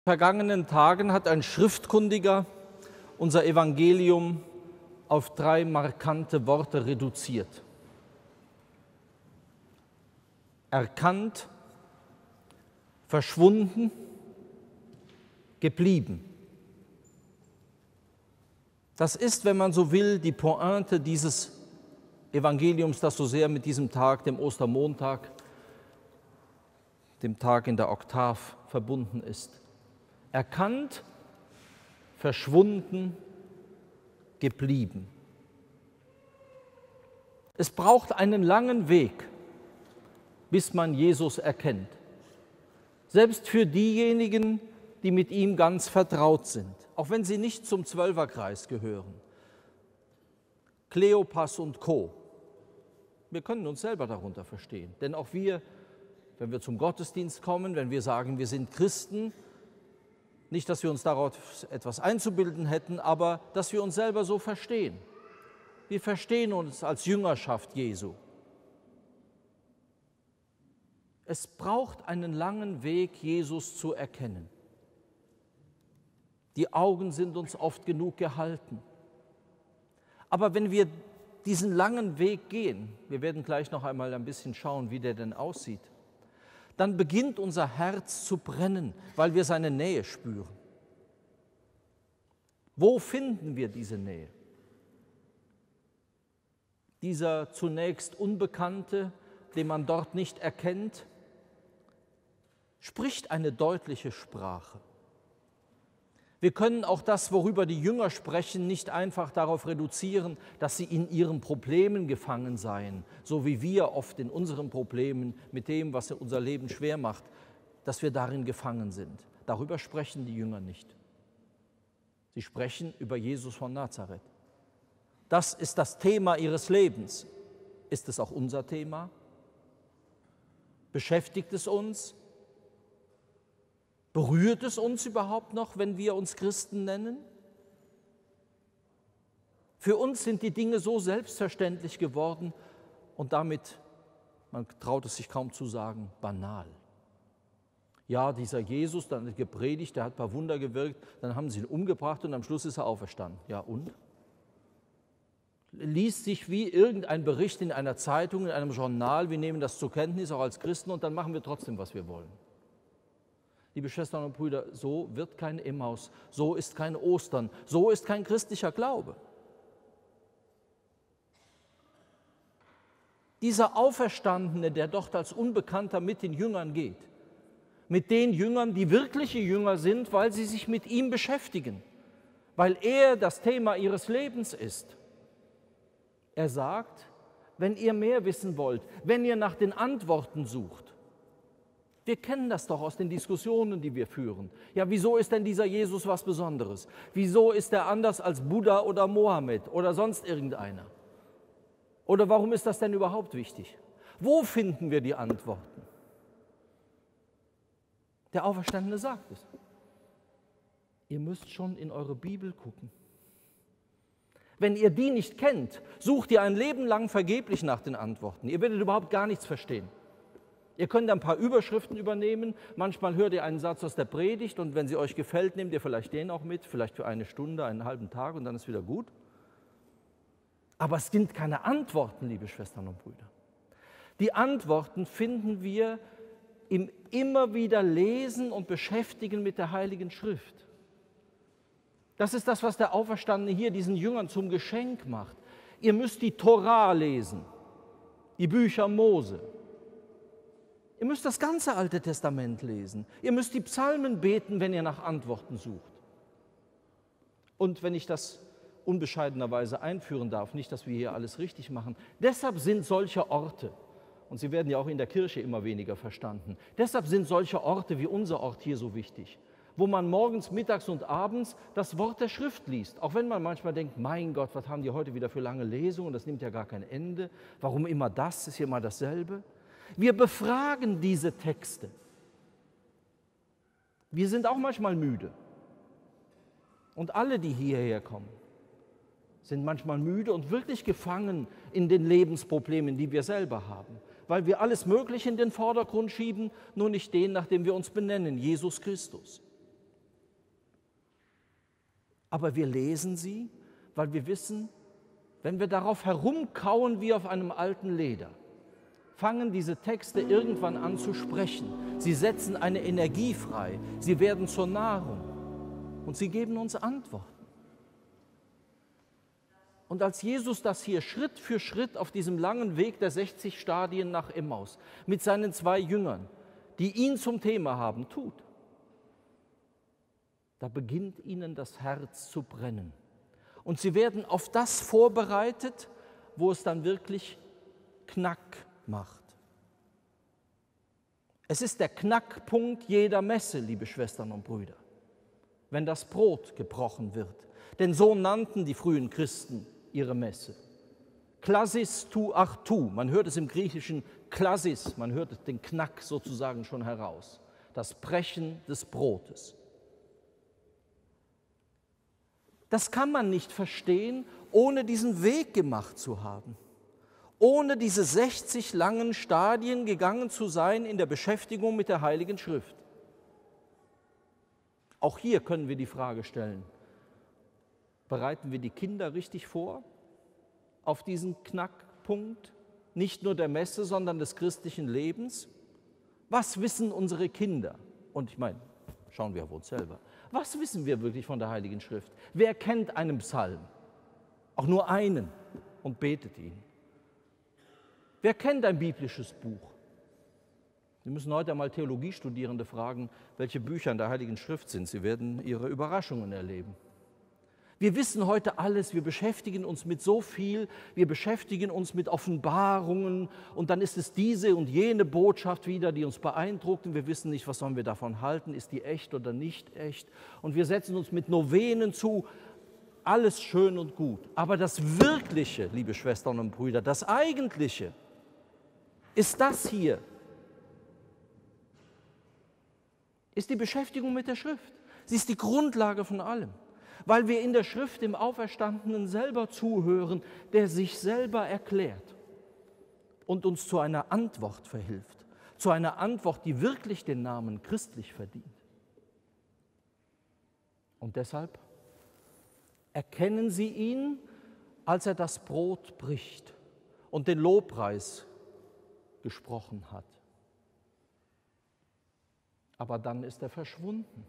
vergangenen Tagen hat ein Schriftkundiger unser Evangelium auf 3 markante Worte reduziert. Erkannt, verschwunden, geblieben. Das ist, wenn man so will, die Pointe dieses Evangeliums, das so sehr mit diesem Tag, dem Ostermontag, dem Tag in der Oktav verbunden ist. Erkannt, verschwunden, geblieben. Es braucht einen langen Weg, bis man Jesus erkennt. Selbst für diejenigen, die mit ihm ganz vertraut sind, auch wenn sie nicht zum Zwölferkreis gehören. Kleopas und Co. Wir können uns selber darunter verstehen, denn auch wir, wenn wir zum Gottesdienst kommen, wenn wir sagen, wir sind Christen, nicht, dass wir uns darauf etwas einzubilden hätten, aber dass wir uns selber so verstehen. Wir verstehen uns als Jüngerschaft Jesu. Es braucht einen langen Weg, Jesus zu erkennen. Die Augen sind uns oft genug gehalten. Aber wenn wir diesen langen Weg gehen, wir werden gleich noch einmal ein bisschen schauen, wie der denn aussieht, dann beginnt unser Herz zu brennen, weil wir seine Nähe spüren. Wo finden wir diese Nähe? Dieser zunächst Unbekannte, den man dort nicht erkennt, spricht eine deutliche Sprache. Wir können auch das, worüber die Jünger sprechen, nicht einfach darauf reduzieren, dass sie in ihren Problemen gefangen seien, so wie wir oft in unseren Problemen mit dem, was unser Leben schwer macht, dass wir darin gefangen sind. Darüber sprechen die Jünger nicht. Sie sprechen über Jesus von Nazareth. Das ist das Thema ihres Lebens. Ist es auch unser Thema? Beschäftigt es uns? Berührt es uns überhaupt noch, wenn wir uns Christen nennen? Für uns sind die Dinge so selbstverständlich geworden und damit, man traut es sich kaum zu sagen, banal. Ja, dieser Jesus, dann hat gepredigt, der hat ein paar Wunder gewirkt, dann haben sie ihn umgebracht und am Schluss ist er auferstanden. Ja und? Liest sich wie irgendein Bericht in einer Zeitung, in einem Journal, wir nehmen das zur Kenntnis, auch als Christen, und dann machen wir trotzdem, was wir wollen. Liebe Schwestern und Brüder, so wird kein Emmaus, so ist kein Ostern, so ist kein christlicher Glaube. Dieser Auferstandene, der dort als Unbekannter mit den Jüngern geht, mit den Jüngern, die wirkliche Jünger sind, weil sie sich mit ihm beschäftigen, weil er das Thema ihres Lebens ist. Er sagt, wenn ihr mehr wissen wollt, wenn ihr nach den Antworten sucht, wir kennen das doch aus den Diskussionen, die wir führen. Ja, wieso ist denn dieser Jesus was Besonderes? Wieso ist er anders als Buddha oder Mohammed oder sonst irgendeiner? Oder warum ist das denn überhaupt wichtig? Wo finden wir die Antworten? Der Auferstandene sagt es. Ihr müsst schon in eure Bibel gucken. Wenn ihr die nicht kennt, sucht ihr ein Leben lang vergeblich nach den Antworten. Ihr werdet überhaupt gar nichts verstehen. Ihr könnt ein paar Überschriften übernehmen, manchmal hört ihr einen Satz aus der Predigt und wenn sie euch gefällt, nehmt ihr vielleicht den auch mit, vielleicht für eine Stunde, einen halben Tag und dann ist wieder gut. Aber es sind keine Antworten, liebe Schwestern und Brüder. Die Antworten finden wir im immer wieder Lesen und Beschäftigen mit der Heiligen Schrift. Das ist das, was der Auferstandene hier diesen Jüngern zum Geschenk macht. Ihr müsst die Tora lesen, die Bücher Mose. Ihr müsst das ganze Alte Testament lesen. Ihr müsst die Psalmen beten, wenn ihr nach Antworten sucht. Und wenn ich das unbescheidenerweise einführen darf, nicht, dass wir hier alles richtig machen, deshalb sind solche Orte, und sie werden ja auch in der Kirche immer weniger verstanden, deshalb sind solche Orte wie unser Ort hier so wichtig, wo man morgens, mittags und abends das Wort der Schrift liest. Auch wenn man manchmal denkt, mein Gott, was haben die heute wieder für lange Lesungen, das nimmt ja gar kein Ende. Warum immer das, ist hier mal dasselbe. Wir befragen diese Texte. Wir sind auch manchmal müde. Und alle, die hierher kommen, sind manchmal müde und wirklich gefangen in den Lebensproblemen, die wir selber haben. Weil wir alles Mögliche in den Vordergrund schieben, nur nicht den, nach dem wir uns benennen, Jesus Christus. Aber wir lesen sie, weil wir wissen, wenn wir darauf herumkauen wie auf einem alten Leder, fangen diese Texte irgendwann an zu sprechen. Sie setzen eine Energie frei, sie werden zur Nahrung und sie geben uns Antworten. Und als Jesus das hier Schritt für Schritt auf diesem langen Weg der 60 Stadien nach Emmaus mit seinen 2 Jüngern, die ihn zum Thema haben, tut, da beginnt ihnen das Herz zu brennen. Und sie werden auf das vorbereitet, wo es dann wirklich Knack macht. Es ist der Knackpunkt jeder Messe, liebe Schwestern und Brüder, wenn das Brot gebrochen wird. Denn so nannten die frühen Christen ihre Messe. Klassis tu artu, man hört es im Griechischen Klassis, man hört den Knack sozusagen schon heraus. Das Brechen des Brotes. Das kann man nicht verstehen, ohne diesen Weg gemacht zu haben. Ohne diese 60 langen Stadien gegangen zu sein in der Beschäftigung mit der Heiligen Schrift. Auch hier können wir die Frage stellen, bereiten wir die Kinder richtig vor auf diesen Knackpunkt, nicht nur der Messe, sondern des christlichen Lebens? Was wissen unsere Kinder? Und ich meine, schauen wir auf uns selber. Was wissen wir wirklich von der Heiligen Schrift? Wer kennt einen Psalm? Auch nur einen und betet ihn. Wer kennt ein biblisches Buch? Sie müssen heute einmal Theologiestudierende fragen, welche Bücher in der Heiligen Schrift sind. Sie werden ihre Überraschungen erleben. Wir wissen heute alles, wir beschäftigen uns mit so viel, wir beschäftigen uns mit Offenbarungen und dann ist es diese und jene Botschaft wieder, die uns beeindruckt und wir wissen nicht, was sollen wir davon halten, ist die echt oder nicht echt und wir setzen uns mit Novenen zu, alles schön und gut. Aber das Wirkliche, liebe Schwestern und Brüder, das Eigentliche ist das hier, ist die Beschäftigung mit der Schrift. Sie ist die Grundlage von allem. Weil wir in der Schrift dem Auferstandenen selber zuhören, der sich selber erklärt und uns zu einer Antwort verhilft, zu einer Antwort, die wirklich den Namen christlich verdient. Und deshalb erkennen Sie ihn, als er das Brot bricht und den Lobpreis gesprochen hat. Aber dann ist er verschwunden.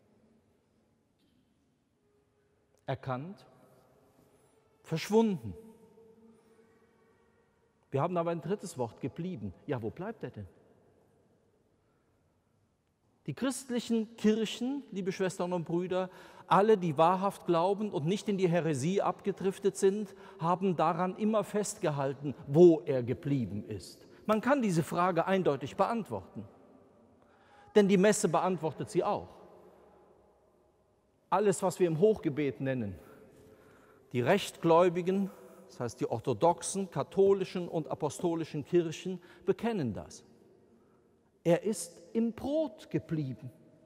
Erkannt, verschwunden. Wir haben aber ein drittes Wort, geblieben. Ja, wo bleibt er denn? Die christlichen Kirchen, liebe Schwestern und Brüder, alle, die wahrhaft glauben und nicht in die Häresie abgedriftet sind, haben daran immer festgehalten, wo er geblieben ist. Man kann diese Frage eindeutig beantworten, denn die Messe beantwortet sie auch. Alles, was wir im Hochgebet nennen, die rechtgläubigen, das heißt die orthodoxen, katholischen und apostolischen Kirchen, bekennen das. Er ist im Brot geblieben.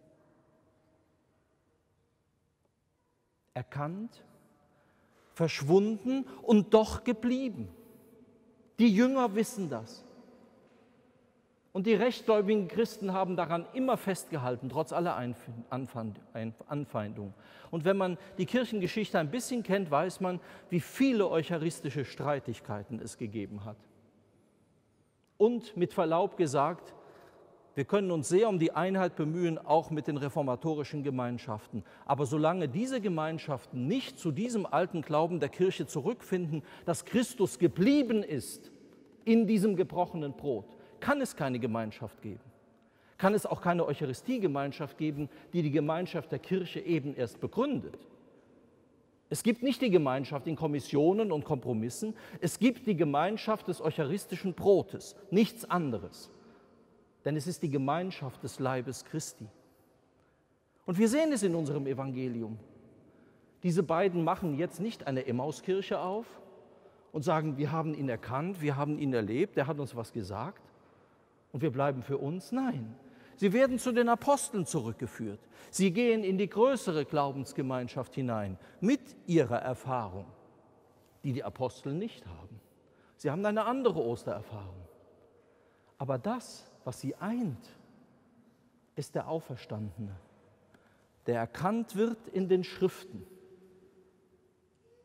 Erkannt, verschwunden und doch geblieben. Die Jünger wissen das. Und die rechtgläubigen Christen haben daran immer festgehalten, trotz aller Anfeindungen. Und wenn man die Kirchengeschichte ein bisschen kennt, weiß man, wie viele eucharistische Streitigkeiten es gegeben hat. Und mit Verlaub gesagt, wir können uns sehr um die Einheit bemühen, auch mit den reformatorischen Gemeinschaften. Aber solange diese Gemeinschaften nicht zu diesem alten Glauben der Kirche zurückfinden, dass Christus geblieben ist in diesem gebrochenen Brot, kann es keine Gemeinschaft geben. Kann es auch keine Eucharistiegemeinschaft geben, die die Gemeinschaft der Kirche eben erst begründet. Es gibt nicht die Gemeinschaft in Kommissionen und Kompromissen, es gibt die Gemeinschaft des eucharistischen Brotes, nichts anderes. Denn es ist die Gemeinschaft des Leibes Christi. Und wir sehen es in unserem Evangelium. Diese beiden machen jetzt nicht eine Emmauskirche auf und sagen, wir haben ihn erkannt, wir haben ihn erlebt, er hat uns was gesagt. Und wir bleiben für uns? Nein. Sie werden zu den Aposteln zurückgeführt. Sie gehen in die größere Glaubensgemeinschaft hinein mit ihrer Erfahrung, die die Apostel nicht haben. Sie haben eine andere Ostererfahrung. Aber das, was sie eint, ist der Auferstandene, der erkannt wird in den Schriften,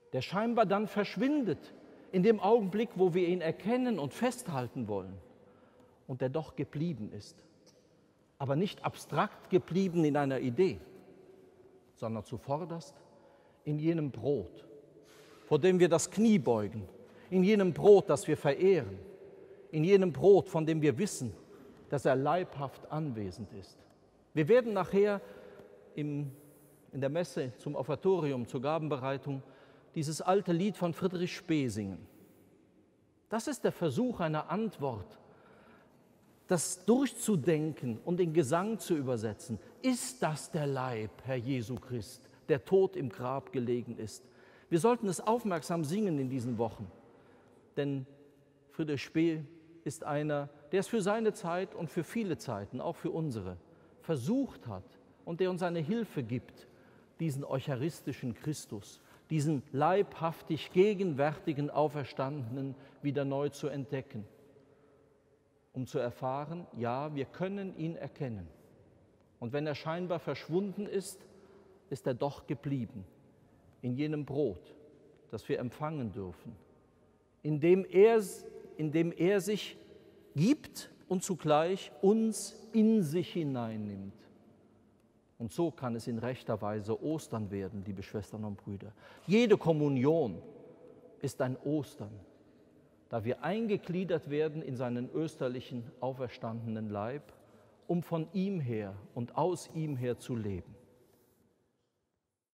der scheinbar dann verschwindet in dem Augenblick, wo wir ihn erkennen und festhalten wollen und der doch geblieben ist. Aber nicht abstrakt geblieben in einer Idee, sondern zuvorderst in jenem Brot, vor dem wir das Knie beugen, in jenem Brot, das wir verehren, in jenem Brot, von dem wir wissen, dass er leibhaft anwesend ist. Wir werden nachher in der Messe zum Offertorium, zur Gabenbereitung, dieses alte Lied von Friedrich Spee singen. Das ist der Versuch einer Antwort, das durchzudenken und in Gesang zu übersetzen. Ist das der Leib, Herr Jesu Christ, der tot im Grab gelegen ist? Wir sollten es aufmerksam singen in diesen Wochen, denn Friedrich Spee ist einer, der es für seine Zeit und für viele Zeiten, auch für unsere, versucht hat und der uns eine Hilfe gibt, diesen eucharistischen Christus, diesen leibhaftig gegenwärtigen Auferstandenen wieder neu zu entdecken, um zu erfahren, ja, wir können ihn erkennen. Und wenn er scheinbar verschwunden ist, ist er doch geblieben in jenem Brot, das wir empfangen dürfen, in dem er sich gibt und zugleich uns in sich hineinnimmt. Und so kann es in rechter Weise Ostern werden, liebe Schwestern und Brüder. Jede Kommunion ist ein Ostern, da wir eingegliedert werden in seinen österlichen auferstandenen Leib, um von ihm her und aus ihm her zu leben.